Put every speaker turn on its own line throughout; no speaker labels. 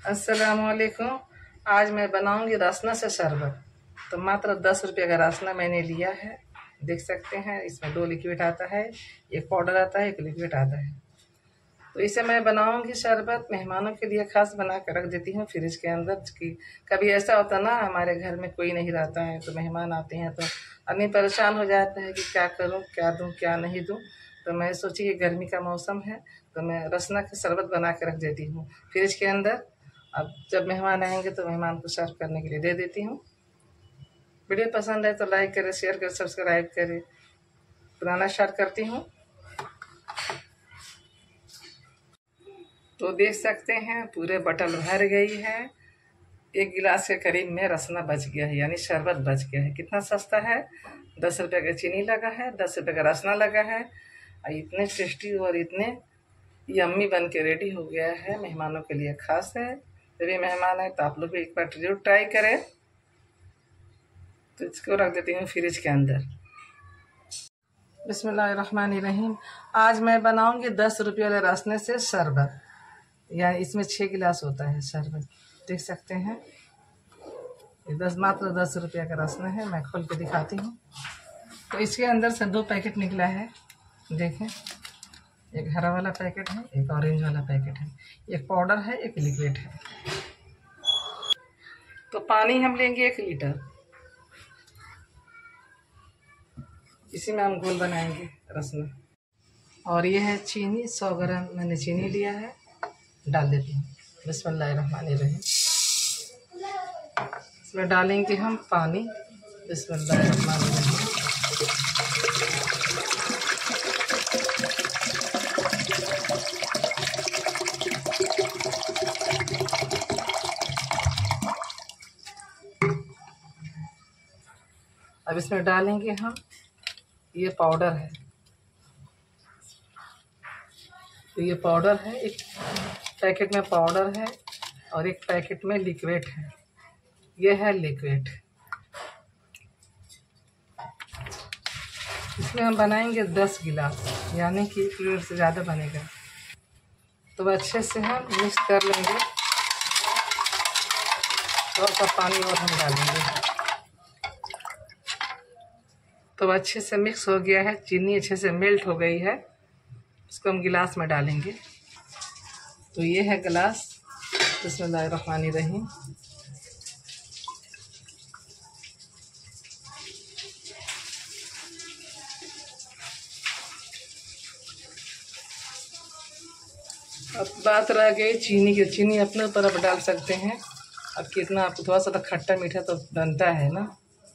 अस्सलामुअलैकुम। आज मैं बनाऊंगी रसना से शरबत। तो मात्र 10 रुपये का रसना मैंने लिया है। देख सकते हैं इसमें 2 लिक्विड आता है, एक पाउडर आता है, एक लिक्विड आता है। तो इसे मैं बनाऊंगी शरबत, मेहमानों के लिए खास बना कर रख देती हूँ फ्रिज के अंदर। कि कभी ऐसा होता ना हमारे घर में कोई नहीं रहता है तो मेहमान आते हैं तो आदमी परेशान हो जाता है कि क्या करूँ, क्या दूँ, क्या नहीं दूँ। तो मैं सोची कि गर्मी का मौसम है तो मैं रसना की शरबत बना के रख देती हूँ फ्रिज के अंदर। अब जब मेहमान आएंगे तो मेहमान को सर्व करने के लिए दे देती हूँ। वीडियो पसंद है तो लाइक करें, शेयर करें, सब्सक्राइब करें। बनाना स्टार्ट करती हूँ। तो देख सकते हैं पूरे बटल भर गई है। 1 गिलास के करीब में रसना बच गया है, यानी शरबत बच गया है। कितना सस्ता है, 10 रुपये का चीनी लगा है, 10 रुपये का रसना लगा है और इतने टेस्टी और इतने यम्मी बन के रेडी हो गया है। मेहमानों के लिए खास है। जब ये मेहमान है तो आप लोग भी एक बार जरूर ट्राई करें। तो इसको रख देती हूँ फ्रिज के अंदर। बिस्मिल्लाहिर्रहमानिर्रहीम। आज मैं बनाऊंगी 10 रुपये वाले रसने से शरबत, यानी इसमें 6 गिलास होता है शरबत। देख सकते हैं ये मात्र 10 रुपये का रसना है। मैं खोल के दिखाती हूँ। तो इसके अंदर से 2 पैकेट निकला है। देखें, एक हरा वाला पैकेट है, एक ऑरेंज वाला पैकेट है, एक पाउडर है, एक लिक्विड है। तो पानी हम लेंगे 1 लीटर। इसी में हम घोल बनाएंगे रसना। और ये है चीनी, 100 ग्राम मैंने चीनी लिया है, डाल देती हूँ। बिस्मिल्लाहिर्रहमानिर्रहीम। इसमें डालेंगे हम पानी। बिस्मिल्लाहिर्रहमानिर्रहीम। अब इसमें डालेंगे हम, ये पाउडर है। तो ये पाउडर है, एक पैकेट में पाउडर है और एक पैकेट में लिक्विड है। ये है लिक्विड। इसमें हम बनाएंगे 10 गिलास, यानी कि 1 लीटर से ज़्यादा बनेगा। तो अच्छे से हम मिक्स कर लेंगे। थोड़ा सा पानी और हम डालेंगे। तो अच्छे से मिक्स हो गया है, चीनी अच्छे से मेल्ट हो गई है। इसको हम गिलास में डालेंगे। तो ये है गिलास। बिस्मिल्लाहिर्रहमानिर्रहीम। अब बात रह गई चीनी की। चीनी अपने ऊपर आप डाल सकते हैं। अब कितना आपको थोड़ा सा तो खट्टा मीठा तो बनता है ना।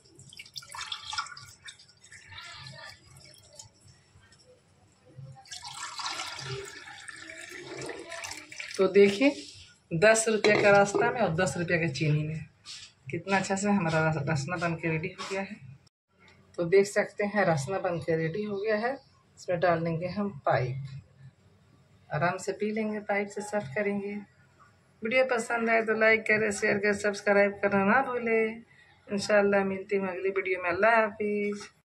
तो देखिए 10 रुपये का रास्ता में और 10 रुपये का चीनी में कितना अच्छा से हमारा रसना बन के रेडी हो गया है। तो देख सकते हैं रसना बन के रेडी हो गया है। इसमें डाल देंगे हम पाइप। आराम से पी लेंगे, पाइप से सर्व करेंगे। वीडियो पसंद आए तो लाइक करें, शेयर करें, सब्सक्राइब करना ना भूलें। इंशाल्लाह मिलती हूँ अगली वीडियो में। अल्लाह हाफिज़।